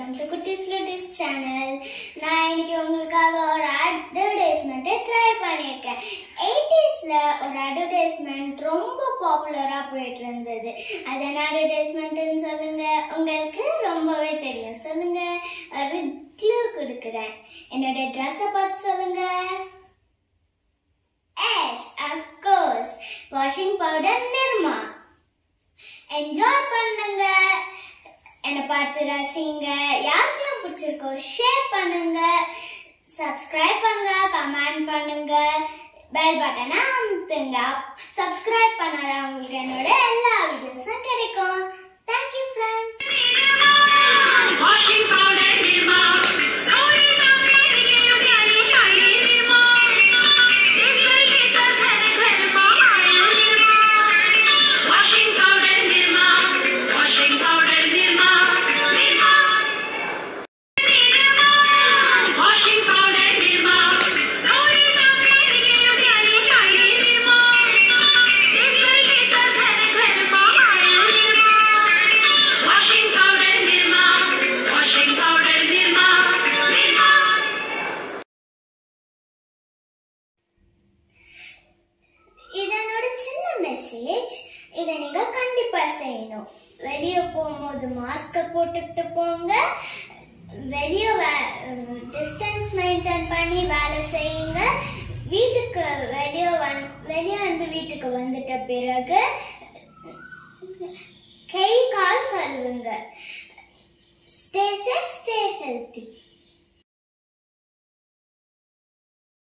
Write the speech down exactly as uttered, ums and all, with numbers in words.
welcome to Kuttis Littis channel. நான் இன்னைக்கு உங்களுக்காக ஒரு advertisement ட்ரை பண்ணிருக்கேன். eighties ல ஒரு advertisement ரொம்ப பாப்புலரா போயிட்டு இருந்தது. அது என்ன advertisementன்னு சொல்லுங்க. உங்களுக்கு ரொம்பவே தெரியும். சொல்லுங்க. ஒரு க்ளூ கொடுக்கிறேன். என்னோட Dress-அ பார்த்து சொல்லுங்க. Yes, of course. Washing powder Nirma. Enjoy பண்ணுங்க. என்ன பார்த்து ரசிங்க. யாருக்கெல்லாம் பிடிச்சிருக்கோ ஷேர் பண்ணுங்க, சப்ஸ்கிரைப் பண்ணுங்க, கமெண்ட் பண்ணுங்க, பெல் பட்டனை அமுத்துங்க. சப்ஸ்கிரைப் பண்ணாதான் உங்களுக்கு என்னோட எல்லா வீடியோஸும் கிடைக்கும். Thank you friends. Washing powder Nirma. இதை நீங்க கண்டிப்பா செய்யணும். வெளியே போகும்போது மாஸ்க் போட்டுக்கிட்டு போங்க. வெளியே டிஸ்டன்ஸ் மெயின்டைன் பண்ணி வேலை செய்யுங்க. வீட்டுக்கு வெளியே வந் வெளியே வந்து வீட்டுக்கு வந்துட்ட பிறகு கை கால் கழுவுங்க. Stay safe, stay healthy.